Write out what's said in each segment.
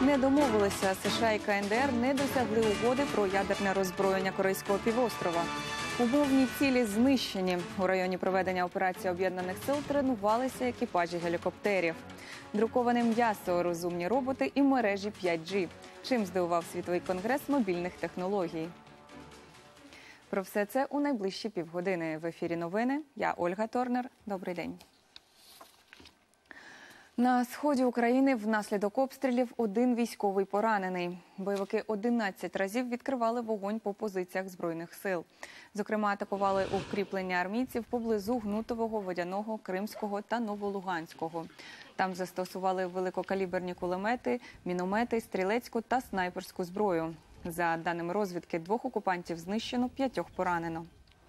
Не домовилися. США і КНДР не досягли угоди про ядерне роззброєння Корейського півострова. Умовні цілі знищені. У районі проведення операції Об'єднаних сил тренувалися екіпажі гелікоптерів. Друковане м'ясо, розумні роботи і мережі 5G. Чим здивував Світовий конгрес мобільних технологій? Про все це у найближчі півгодини. В ефірі новини. Я Ольга Торнер. Добрий день. На сході України внаслідок обстрілів один військовий поранений. Бойовики 11 разів відкривали вогонь по позиціях Збройних сил. Зокрема, атакували укріплення армійців поблизу Гнутового, Водяного, Кримського та Новолуганського. Там застосували великокаліберні кулемети, міномети, стрілецьку та снайперську зброю. За даними розвідки, 2 окупантів знищено, 5 поранено.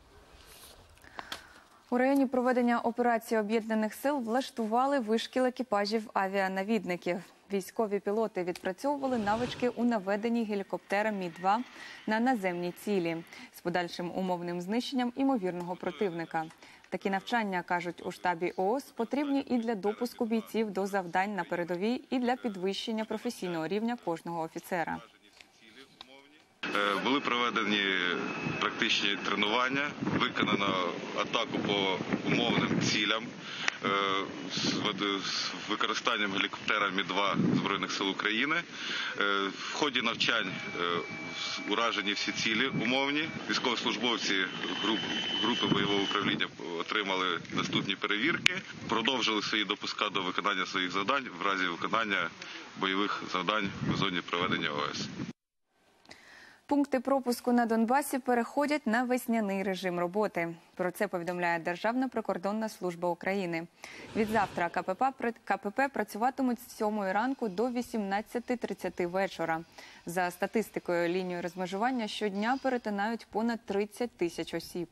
У районі проведення операції Об'єднаних сил влаштували вишкіл екіпажів авіанавідників. Військові пілоти відпрацьовували навички у наведенні гелікоптера Мі-2 на наземні цілі з подальшим умовним знищенням імовірного противника. Такі навчання, кажуть у штабі ООС, потрібні і для допуску бійців до завдань на передовій, і для підвищення професійного рівня кожного офіцера. Були проведені практичні тренування, виконано атаку по умовним цілям з використанням гелікоптера Мі-2 Збройних сил України. В ході навчань уражені всі цілі умовні. Військовослужбовці групи бойового управління отримали наступні перевірки, продовжили свої допуска до виконання своїх завдань в разі виконання бойових завдань в зоні проведення ООС. Пункти пропуску на Донбасі переходять на весняний режим роботи. Про це повідомляє Державна прикордонна служба України. Відзавтра КПП працюватимуть з 7 ранку до 18:30 вечора. За статистикою, лінію розмежування щодня перетинають понад 30 тисяч осіб.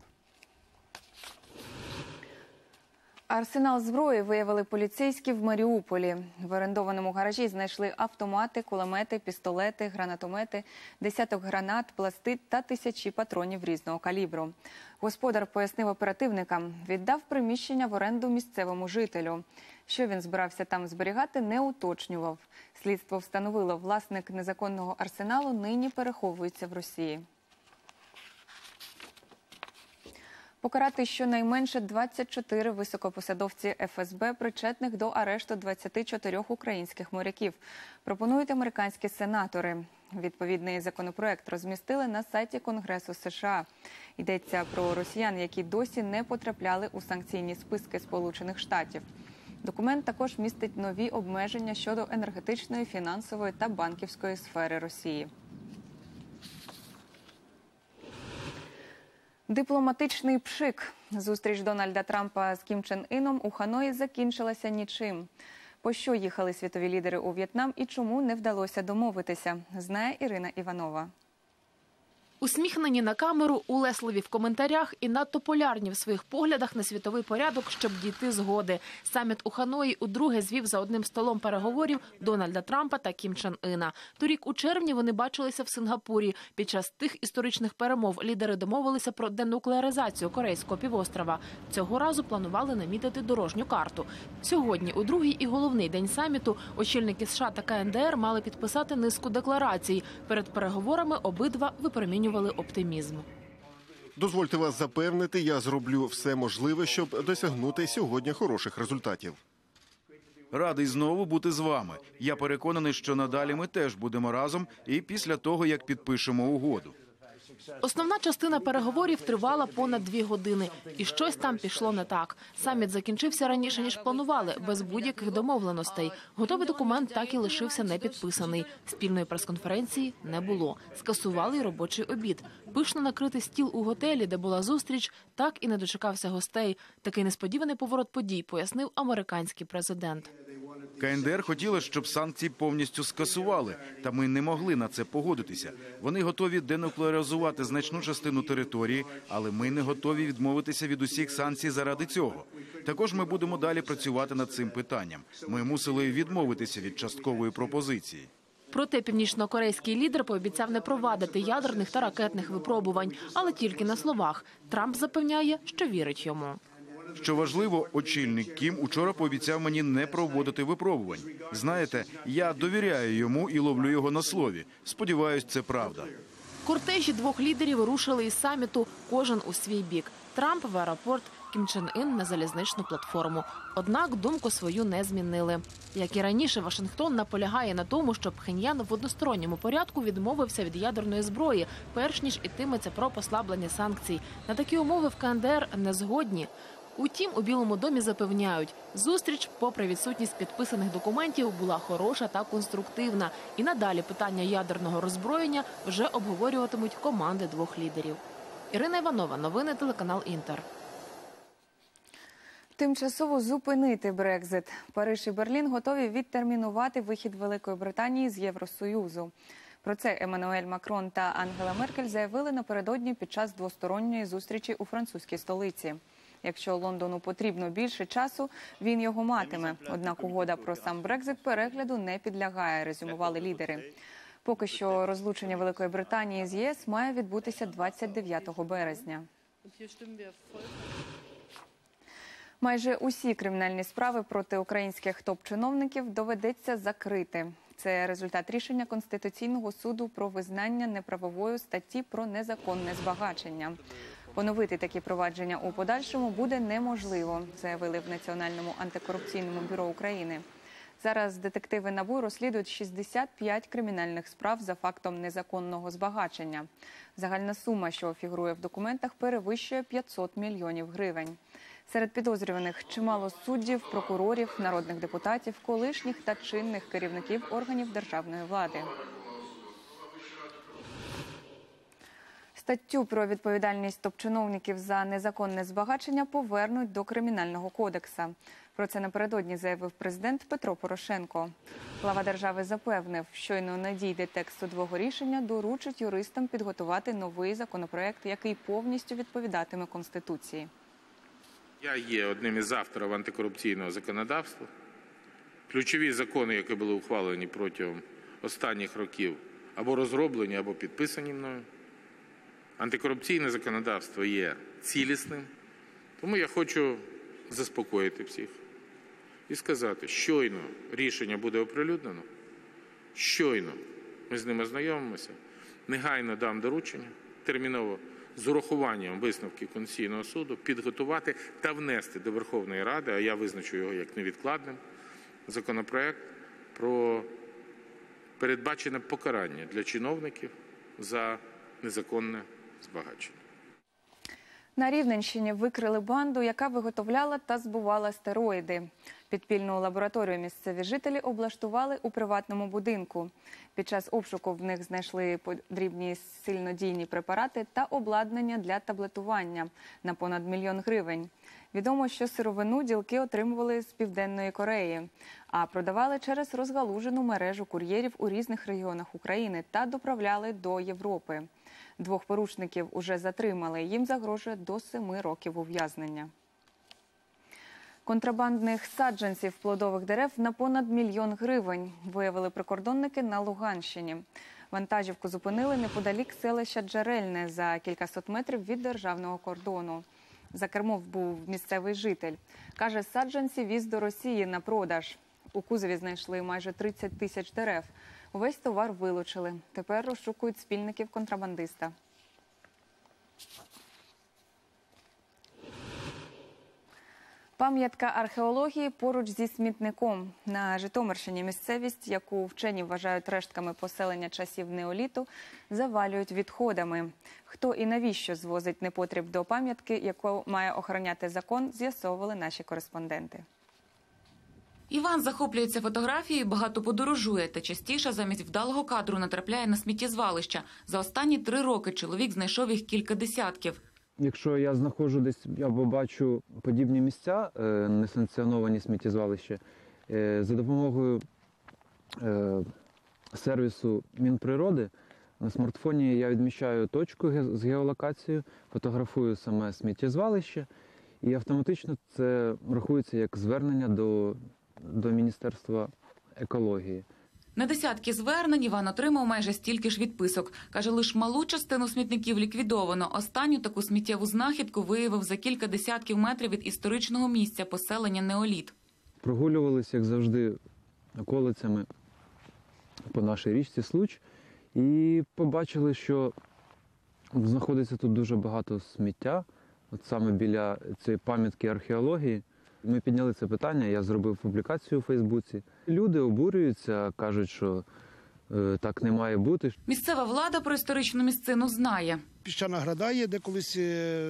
Арсенал зброї виявили поліцейські в Маріуполі. В орендованому гаражі знайшли автомати, кулемети, пістолети, гранатомети, десяток гранат, пластид та тисячі патронів різного калібру. Господар пояснив оперативникам, віддав приміщення в оренду місцевому жителю. Що він збирався там зберігати, не уточнював. Слідство встановило, власник незаконного арсеналу нині переховується в Росії. Покарати щонайменше 24 високопосадовці ФСБ, причетних до арешту 24 українських моряків, пропонують американські сенатори. Відповідний законопроект розмістили на сайті Конгресу США. Йдеться про росіян, які досі не потрапляли у санкційні списки Сполучених Штатів. Документ також містить нові обмеження щодо енергетичної, фінансової та банківської сфери Росії. Дипломатичний пшик. Зустріч Дональда Трампа з Кім Чен Іном у Ханої закінчилася нічим. По що їхали світові лідери у В'єтнам і чому не вдалося домовитися, знає Ірина Іванова. Усміхнені на камеру, улесливі в коментарях і надто полярні в своїх поглядах на світовий порядок, щоб дійти згоди. Саміт у Ханої удруге звів за одним столом переговорів Дональда Трампа та Кім Чен Іна. Торік у червні вони бачилися в Сингапурі. Під час тих історичних перемов лідери домовилися про денуклеаризацію Корейського півострова. Цього разу планували намітити дорожню карту. Сьогодні, у другий і головний день саміту, очільники США та КНДР мали підписати низку декларацій. Перед переговорами обидва випромінювали оптимізм. Дозвольте вас запевнити, я зроблю все можливе, щоб досягнути сьогодні хороших результатів. Радий знову бути з вами. Я переконаний, що надалі ми теж будемо разом і після того, як підпишемо угоду. Основна частина переговорів тривала понад 2 години. І щось там пішло не так. Саміт закінчився раніше, ніж планували, без будь-яких домовленостей. Готовий документ так і лишився непідписаний. Спільної прес-конференції не було. Скасували й робочий обід. Пишно накритий стіл у готелі, де була зустріч, так і не дочекався гостей. Такий несподіваний поворот подій, пояснив американський президент. КНДР хотіла, щоб санкції повністю скасували, та ми не могли на це погодитися. Вони готові денуклеаризувати значну частину території, але ми не готові відмовитися від усіх санкцій заради цього. Також ми будемо далі працювати над цим питанням. Ми мусили відмовитися від часткової пропозиції. Проте північнокорейський лідер пообіцяв не провадити ядерних та ракетних випробувань, але тільки на словах. Трамп запевняє, що вірить йому. Що важливо, очільник Кім учора пообіцяв мені не проводити випробувань. Знаєте, я довіряю йому і ловлю його на слові. Сподіваюсь, це правда. Кортежі двох лідерів рушили із саміту, кожен у свій бік. Трамп в аеропорт, Кім Чен Ін на залізничну платформу. Однак думку свою не змінили. Як і раніше, Вашингтон наполягає на тому, щоб Пхеньян в односторонньому порядку відмовився від ядерної зброї, перш ніж ітиметься про послаблення санкцій. На такі умови в КНДР не згодні. Утім, у Білому домі запевняють, зустріч, попри відсутність підписаних документів, була хороша та конструктивна. І надалі питання ядерного роззброєння вже обговорюватимуть команди двох лідерів. Ірина Іванова, новини, телеканал «Інтер». Тимчасово зупинити Брекзит. Париж і Берлін готові відтермінувати вихід Великої Британії з Євросоюзу. Про це Еммануель Макрон та Ангела Меркель заявили напередодні під час двосторонньої зустрічі у французькій столиці. Якщо Лондону потрібно більше часу, він його матиме. Однак угода про сам Брекзит перегляду не підлягає, резюмували лідери. Поки що розлучення Великої Британії з ЄС має відбутися 29 березня. Майже усі кримінальні справи проти українських топ-чиновників доведеться закрити. Це результат рішення Конституційного суду про визнання неправовою статті про незаконне збагачення. Поновити такі провадження у подальшому буде неможливо, заявили в Національному антикорупційному бюро України. Зараз детективи НАБУ розслідують 65 кримінальних справ за фактом незаконного збагачення. Загальна сума, що фігурує в документах, перевищує 500 мільйонів гривень. Серед підозрюваних чимало суддів, прокурорів, народних депутатів, колишніх та чинних керівників органів державної влади. Статтю про відповідальність топ-чиновників за незаконне збагачення повернуть до Кримінального кодекса. Про це напередодні заявив президент Петро Порошенко. Глава держави запевнив, щойно надійде текст судового рішення, доручить юристам підготувати новий законопроект, який повністю відповідатиме Конституції. Я є одним із авторів антикорупційного законодавства. Ключові закони, які були ухвалені протягом останніх років, або розроблені, або підписані мною. Антикорупційне законодавство є цілісним, тому я хочу заспокоїти всіх і сказати, щойно рішення буде оприлюднено, щойно ми з ним ознайомимося, негайно дам доручення, терміново з урахуванням висновків Конституційного суду підготувати та внести до Верховної Ради, а я визначу його як невідкладним, законопроект про передбачене покарання для чиновників за незаконне збагачення. На Рівненщині викрили банду, яка виготовляла та збувала стероїди. Підпільну лабораторію місцеві жителі облаштували у приватному будинку. Під час обшуку в них знайшли подрібні сильнодійні препарати та обладнання для таблетування на понад 1 мільйон гривень. Відомо, що сировину ділки отримували з Південної Кореї, а продавали через розгалужену мережу кур'єрів у різних регіонах України та доправляли до Європи. 2 порушників уже затримали. Їм загрожує до 7 років ув'язнення. Контрабандних саджанців плодових дерев на понад 1 мільйон гривень виявили прикордонники на Луганщині. Вантажівку зупинили неподалік селища Джерельне за кількасот метрів від державного кордону. За кермом був місцевий житель. Каже, саджанці віз до Росії на продаж. У кузові знайшли майже 30 тисяч дерев. Увесь товар вилучили. Тепер розшукують спільників контрабандиста. Пам'ятка археології поруч зі смітником. На Житомирщині місцевість, яку вчені вважають рештками поселення часів неоліту, завалюють відходами. Хто і навіщо звозить непотріб до пам'ятки, яку має охороняти закон, з'ясовували наші кореспонденти. Іван захоплюється фотографією, багато подорожує та частіше замість вдалого кадру натрапляє на сміттєзвалища. За останні 3 роки чоловік знайшов їх кілька десятків. Якщо я знаходжу десь або бачу подібні місця, несанкціоновані сміттєзвалища, за допомогою сервісу Мінприроди на смартфоні я відмічаю точку з геолокацією, фотографую саме сміттєзвалище і автоматично це рахується як звернення до Міністерства екології. На десятки звернень Іван отримав майже стільки ж відписок. Каже, лише малу частину смітників ліквідовано. Останню таку сміттєву знахідку виявив за кілька десятків метрів від історичного місця поселення Неоліт. Прогулювалися, як завжди, околицями по нашій річці Случ і побачили, що знаходиться тут дуже багато сміття, от саме біля цієї пам'ятки археології. Ми підняли це питання, я зробив публікацію у Фейсбуці. Люди обурюються, кажуть, що так не має бути. Місцева влада про історичну місцину знає. Піщана града є, де колись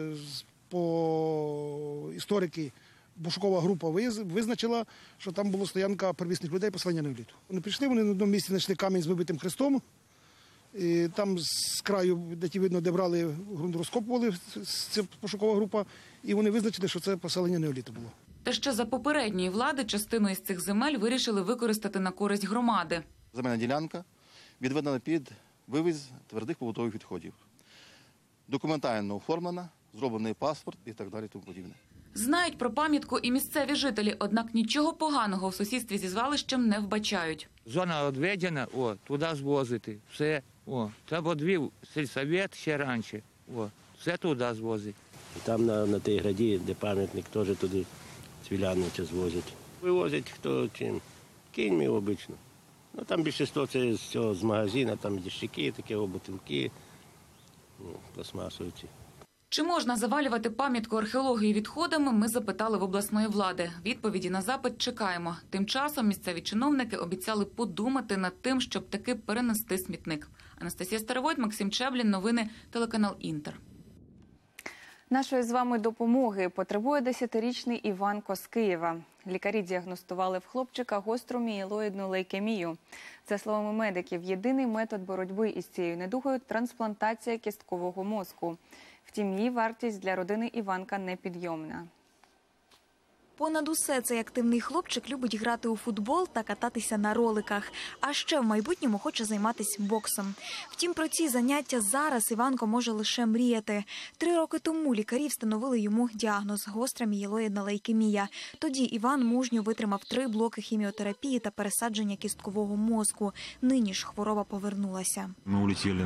по історики пошукова група визначила, що там була стоянка первісних людей поселення Неоліту. Вони прийшли, вони на одному місці знайшли камінь з вибитим хрестом. І там з краю, де ті видно, де брали ґрунт, розкопували ця пошукова група, і вони визначили, що це поселення Неоліту було. Та ще за попередньої влади частину із цих земель вирішили використати на користь громади. Земельна ділянка відведена під вивіз твердих побутових відходів. Документально оформлена, зроблений паспорт і так далі. Тому подібне. Знають про пам'ятку і місцеві жителі, однак нічого поганого в сусідстві зі звалищем не вбачають. Зона відведена, туди звозити, все. Це подвів сільсовет ще раніше, все туди звозить. Там на тій граді, де пам'ятник, теж туди цвілянича звозять. Вивозять хто чим, кіньми обично. Ну, там більшість це з магазину, там діщики, такі бутилки, пластмасовці. Чи можна завалювати пам'ятку археології відходами, ми запитали в обласної влади. Відповіді на запит чекаємо. Тим часом місцеві чиновники обіцяли подумати над тим, щоб таки перенести смітник. Анастасія Старовойт, Максим Чеблін, новини, телеканал «Інтер». Нашої з вами допомоги потребує 10-річний Іванко з Києва. Лікарі діагностували в хлопчика гостру мієлоїдну лейкемію. За словами медиків, єдиний метод боротьби із цією недугою – трансплантація кісткового мозку. Втім, її вартість для родини Іванка непідйомна. Понад усе цей активний хлопчик любить грати у футбол та кататися на роликах. А ще в майбутньому хоче займатися боксом. Втім, про ці заняття зараз Іванко може лише мріяти. 3 роки тому лікарі встановили йому діагноз – гостра мієлоїдна лейкемія. Тоді Іван мужньо витримав 3 блоки хіміотерапії та пересадження кісткового мозку. Нині ж хвороба повернулася. Ми улетіли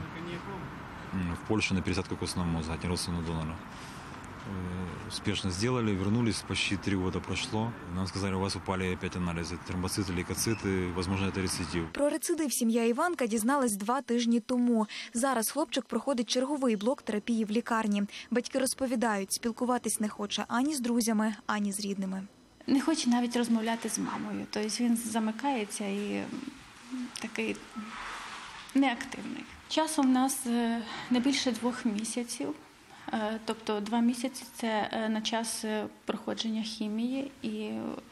в Польшу на пересадку костного мозга от неродственного донора. Успешно сделали, вернулись, почти 3 года прошло. Нам сказали, у вас упали опять анализы, тромбоциты, лейкоциты, возможно, это рецидив. Про рецидив сім'я Іванка дізналась 2 тижні тому. Зараз хлопчик проходить черговий блок терапії в лікарні. Батьки розповідають, спілкуватись не хоче ані з друзями, ані з рідними. Не хоче навіть розмовляти з мамою. Тобто він замикається і такий неактивний. Часом у нас не більше 2 місяців. Тобто 2 місяці – це на час проходження хімії, і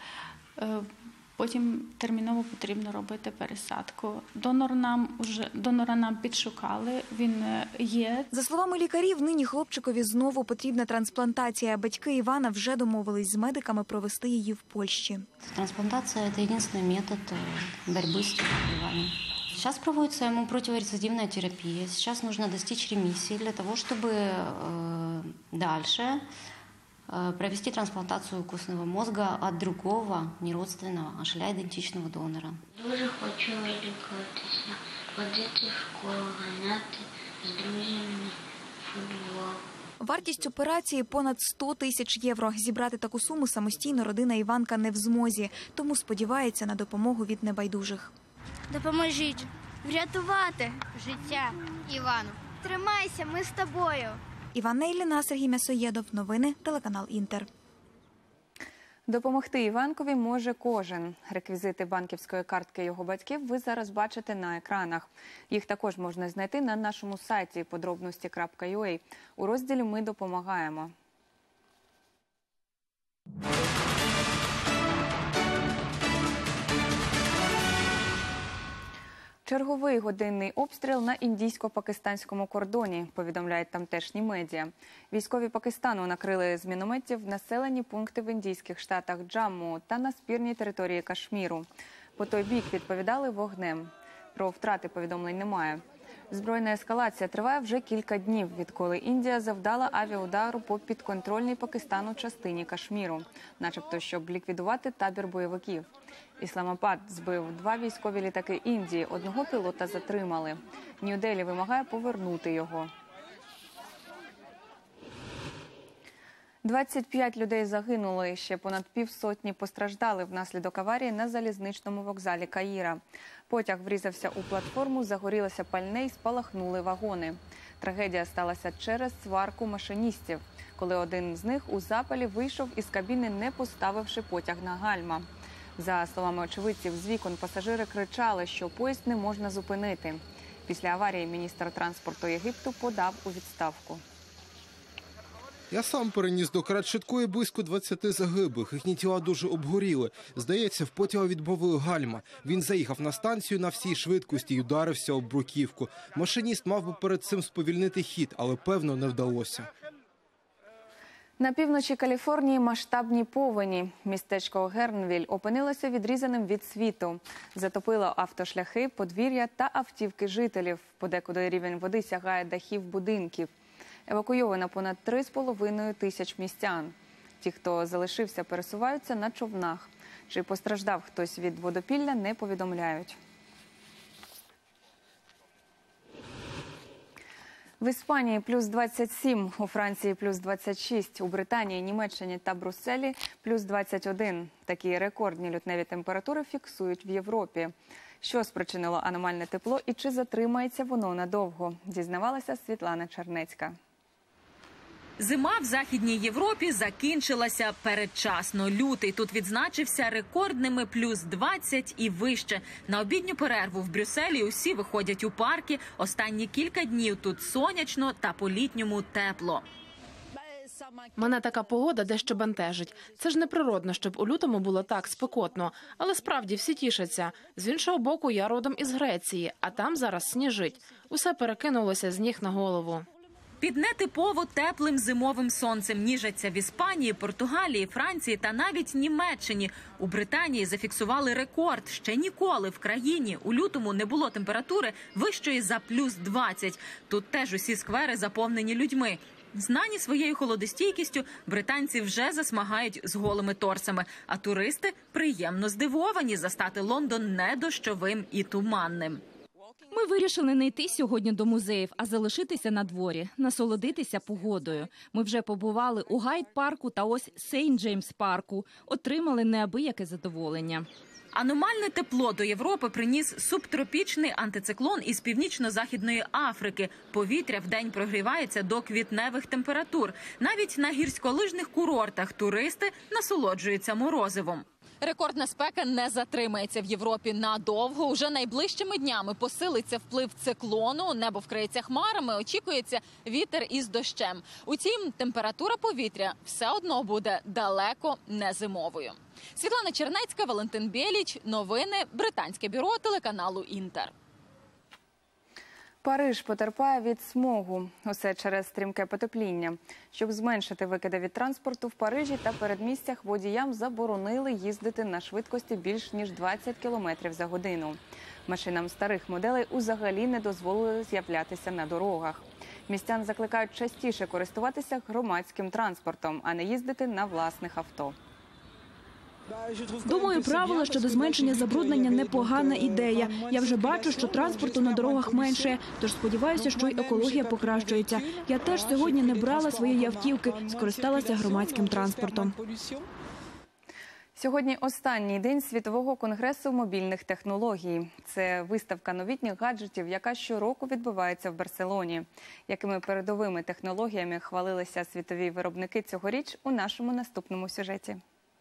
потім терміново потрібно робити пересадку. Донора нам підшукали, він є. За словами лікарів, нині хлопчикові знову потрібна трансплантація. Батьки Івана вже домовились з медиками провести її в Польщі. Трансплантация – это единственный метод борьбы с заболеванием. Сейчас проводится ему противорецидивная терапия. Сейчас нужно достичь ремиссии для того, чтобы дальше провести трансплантацию костного мозга от другого, неродственного, а шля идентичного донора. Дуже хочу лікуватися, ходити в школу, ганяти з друзями футбол. Вартість операції – понад 100 тисяч євро. Зібрати таку суму самостійно родина Іванка не в змозі, тому сподівається на допомогу від небайдужих. Допоможіть врятувати життя Івану. Тримайся, ми з тобою. Іванна Ілліна, Сергій М'ясоєдов. Новини, телеканал «Інтер». Допомогти Іванкові може кожен. Реквізити банківської картки його батьків ви зараз бачите на екранах. Їх також можна знайти на нашому сайті podrobnosti.ua. У розділі «Ми допомагаємо». Черговий годинний обстріл на індійсько-пакистанському кордоні, повідомляють тамтешні медіа. Військові Пакистану накрили з мінометів населені пункти в індійських штатах Джамму та на спірній території Кашміру. По той бік відповідали вогнем. Про втрати повідомлень немає. Збройна ескалація триває вже кілька днів, відколи Індія завдала авіаудару по підконтрольній Пакистану частині Кашміру, начебто, щоб ліквідувати табір бойовиків. Ісламабад збив 2 військові літаки Індії, одного пілота затримали. Нью-Делі вимагає повернути його. 25 людей загинули, ще понад півсотні постраждали внаслідок аварії на залізничному вокзалі Каїра. Потяг врізався у платформу, загорілося пальне і спалахнули вагони. Трагедія сталася через сварку машиністів, коли один з них у запалі вийшов із кабіни, не поставивши потяг на гальма. За словами очевидців, з вікон пасажири кричали, що поїзд не можна зупинити. Після аварії міністр транспорту Єгипту подав у відставку. Я сам переніс до карат-швидкої близько 20 загиблих. Їхні тіла дуже обгоріли. Здається, в потяга відбавили гальма. Він заїхав на станцію на всій швидкості і ударився об бруківку. Машиніст мав би перед цим сповільнити хід, але, певно, не вдалося. На півночі Каліфорнії масштабні повені. Містечко Гернвіль опинилося відрізаним від світу. Затопило автошляхи, подвір'я та автівки жителів. Подекуди рівень води сягає дахів будинків. Евакуйовано понад 3,5 тисяч містян. Ті, хто залишився, пересуваються на човнах. Чи постраждав хтось від водопілля, не повідомляють. В Іспанії плюс 27, у Франції плюс 26, у Британії, Німеччині та Брюсселі плюс 21. Такі рекордні лютневі температури фіксують в Європі. Що спричинило аномальне тепло і чи затримається воно надовго, дізнавалася Світлана Чернецька. Зима в Західній Європі закінчилася передчасно. Лютий тут відзначився рекордними плюс 20 і вище. На обідню перерву в Брюсселі усі виходять у парки. Останні кілька днів тут сонячно та по-літньому тепло. Мене така погода дещо бентежить. Це ж неприродно, щоб у лютому було так спекотно. Але справді всі тішаться. З іншого боку, я родом із Греції, а там зараз сніжить. Усе перекинулося з ніг на голову. Під нетипово теплим зимовим сонцем ніжаться в Іспанії, Португалії, Франції та навіть Німеччині. У Британії зафіксували рекорд. Ще ніколи в країні у лютому не було температури вищої за плюс 20. Тут теж усі сквери заповнені людьми. Знані своєю холодостійкістю, британці вже засмагають з голими торсами, а туристи приємно здивовані застати Лондон не дощовим і туманним. Ми вирішили не йти сьогодні до музеїв, а залишитися на дворі, насолодитися погодою. Ми вже побували у Гайд-парку та ось Сейнт-Джеймс-парку. Отримали неабияке задоволення. Аномальне тепло до Європи приніс субтропічний антициклон із північно-західної Африки. Повітря вдень прогрівається до квітневих температур. Навіть на гірськолижних курортах туристи насолоджуються морозивом. Рекордна спека не затримається в Європі надовго. Уже найближчими днями посилиться вплив циклону, небо вкриється хмарами, очікується вітер із дощем. Утім, температура повітря все одно буде далеко не зимовою. Світлана Чернецька, Валентин Бєліч. Новини. Британське бюро телеканалу «Інтер». Париж потерпає від смогу. Усе через стрімке потепління. Щоб зменшити викиди від транспорту, в Парижі та передмістях водіям заборонили їздити на швидкості більш ніж 20 км за годину. Машинам старих моделей узагалі не дозволили з'являтися на дорогах. Містян закликають частіше користуватися громадським транспортом, а не їздити на власних авто. Думаю, правила щодо зменшення забруднення – непогана ідея. Я вже бачу, що транспорту на дорогах менше, тож сподіваюся, що й екологія покращується. Я теж сьогодні не брала своєї автівки, скористалася громадським транспортом. Сьогодні останній день Світового конгресу мобільних технологій. Це виставка новітніх гаджетів, яка щороку відбувається в Барселоні. Якими передовими технологіями хвалилися світові виробники цьогоріч у нашому наступному сюжеті.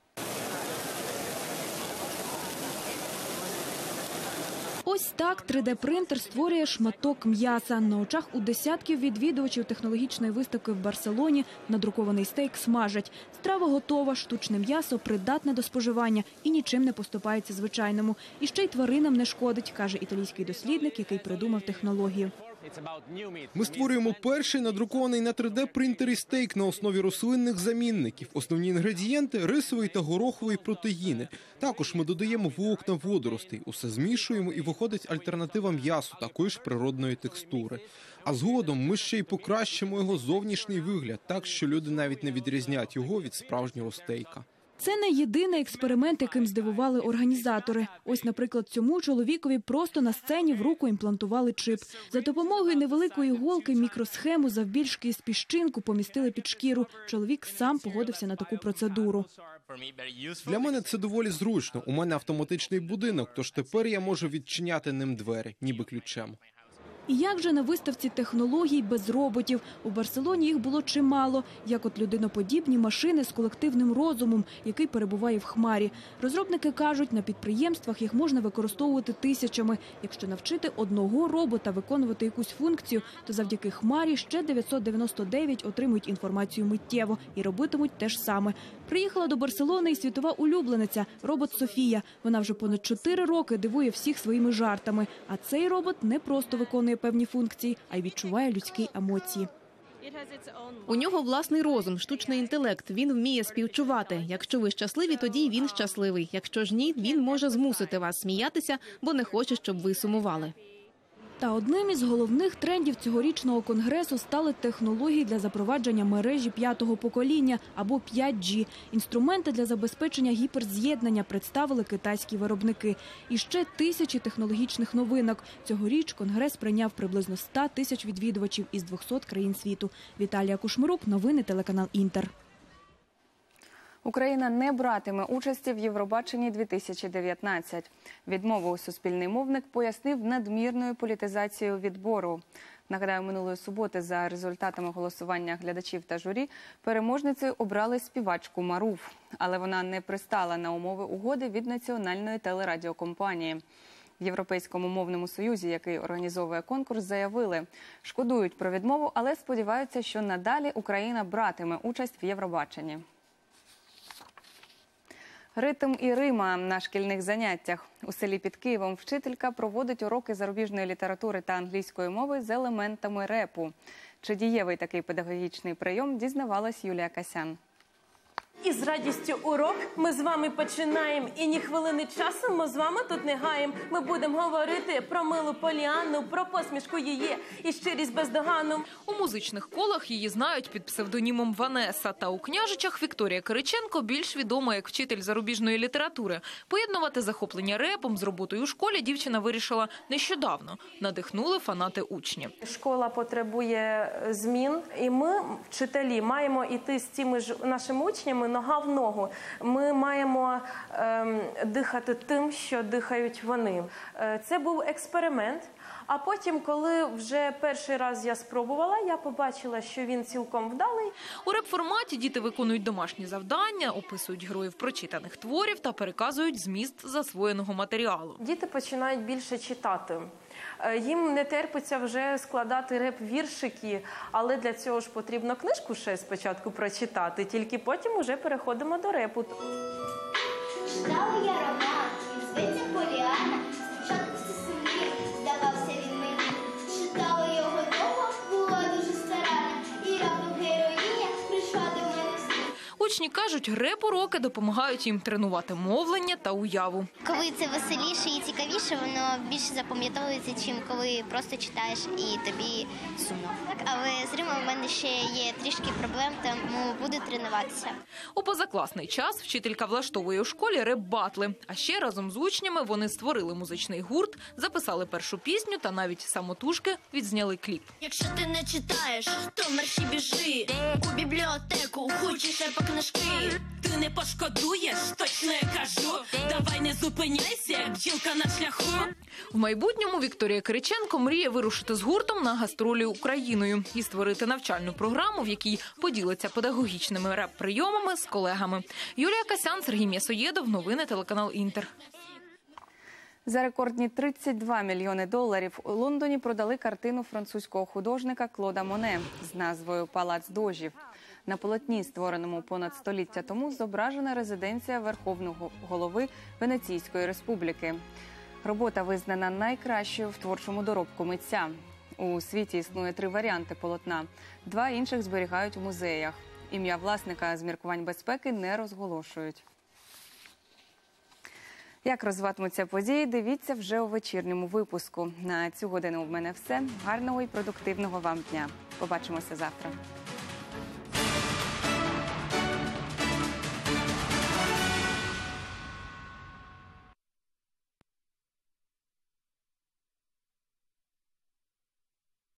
Ось так 3D-принтер створює шматок м'яса. На очах у десятків відвідувачів технологічної виставки в Барселоні надрукований стейк смажать. Страва готова, штучне м'ясо придатне до споживання і нічим не поступається звичайному. І ще й тваринам не шкодить, каже італійський дослідник, який придумав технологію. Ми створюємо перший надрукований на 3D-принтері стейк на основі рослинних замінників. Основні інгредієнти – рисовий та гороховий протеїни. Також ми додаємо волокна водоростей. Усе змішуємо і виходить альтернатива м'ясу такої ж природної текстури. А згодом ми ще й покращимо його зовнішній вигляд, так що люди навіть не відрізняють його від справжнього стейка. Це не єдиний експеримент, яким здивували організатори. Ось, наприклад, цьому чоловікові просто на сцені в руку імплантували чип. За допомогою невеликої іголки мікросхему завбільшки із піщинку помістили під шкіру. Чоловік сам погодився на таку процедуру. Для мене це доволі зручно. У мене автоматичний будинок, тож тепер я можу відчиняти ним двері, ніби ключем. І як же на виставці технологій без роботів? У Барселоні їх було чимало, як от людиноподібні машини з колективним розумом, який перебуває в хмарі. Розробники кажуть, на підприємствах їх можна використовувати тисячами. Якщо навчити одного робота виконувати якусь функцію, то завдяки хмарі ще 999 отримують інформацію миттєво і робитимуть те ж саме. Приїхала до Барселони і світова улюблениця – робот Софія. Вона вже понад 4 роки дивує всіх своїми жартами. А цей робот не просто виконує певні функції, а й відчуває людські емоції. У нього власний розум, штучний інтелект. Він вміє співчувати. Якщо ви щасливі, тоді й він щасливий. Якщо ж ні, він може змусити вас сміятися, бо не хоче, щоб ви сумували. Та одним із головних трендів цьогорічного конгресу стали технології для запровадження мережі 5-го покоління або 5G. Інструменти для забезпечення гіперз'єднання представили китайські виробники. І ще тисячі технологічних новинок. Цьогоріч конгрес прийняв приблизно 100 тисяч відвідувачів із 200 країн світу. Віталія Кушмирук, новини телеканал «Інтер». Україна не братиме участі в Євробаченні-2019. Відмову суспільний мовник пояснив надмірною політизацією відбору. Нагадаю, минулої суботи за результатами голосування глядачів та журі переможницею обрали співачку Марув. Але вона не пристала на умови угоди від національної телерадіокомпанії. В Європейському мовному союзі, який організовує конкурс, заявили, шкодують про відмову, але сподіваються, що надалі Україна братиме участь в Євробаченні. Ритм і рима на шкільних заняттях. У селі під Києвом вчителька проводить уроки зарубіжної літератури та англійської мови з елементами репу. Чи дієвий такий педагогічний прийом, дізнавалась Юлія Касян. І з радістю урок ми з вами починаємо. І ні хвилини часу ми з вами тут не гаємо. Ми будемо говорити про милу Поліанну, про посмішку її і щирість бездоганну. У музичних колах її знають під псевдонімом Ванеса. Та у Княжичах Вікторія Кириченко більш відома як вчитель зарубіжної літератури. Поєднувати захоплення репом з роботою у школі дівчина вирішила нещодавно. Надихнули фанати учні. Школа потребує змін, і ми, вчителі, маємо йти з цими ж нашими учнями нога в ногу. Ми маємо дихати тим, що дихають вони. Це був експеримент. А потім, коли вже перший раз я спробувала, я побачила, що він цілком вдалий. У реп-форматі діти виконують домашні завдання, описують героїв прочитаних творів та переказують зміст засвоєного матеріалу. Діти починають більше читати. Їм не терпиться вже складати реп-віршики, але для цього ж потрібно книжку ще спочатку прочитати, тільки потім вже переходимо до репу. Читала я роман, зветься Поліанна, спочатку все сумів, здавався він мені. Читала його довго, була дуже старанна, і раптом героїня прийшла до мене в сні. Учні кажуть, реп-уроки допомагають їм тренувати мовлення та уяву. Коли це веселіше і цікавіше, воно більше запам'ятовується, чим коли просто читаєш і тобі сумно. Але з римом в мене ще є трішки проблем, тому буду тренуватися. У позакласний час вчителька влаштовує у школі реп-батли. А ще разом з учнями вони створили музичний гурт, записали першу пісню та навіть самотужки відзняли кліп. Якщо ти не читаєш, то мерщій біжи у бібліотеку, хочеш по книжки. Ти не пошкодуєш, точно я кажу. Давай не зупиняйся, як бджілка на шляху. В майбутньому Вікторія Кириченко мріє вирушити з гуртом на гастролі Україною і створити навчальну програму, в якій поділиться педагогічними реп-прийомами з колегами. Юлія Касян, Сергій М'ясоєдов, новини телеканал «Інтер». За рекордні $32 мільйони у Лондоні продали картину французького художника Клода Моне з назвою «Палац дожів». На полотні, створеному понад століття тому, зображена резиденція Верховного голови Венеційської республіки. Робота визнана найкращою в творчому доробку митця. У світі існує 3 варіанти полотна. 2 інших зберігають у музеях. Ім'я власника з міркувань безпеки не розголошують. Як розвиватимуться події, дивіться вже у вечірньому випуску. На цю годину у мене все. Гарного і продуктивного вам дня. Побачимося завтра.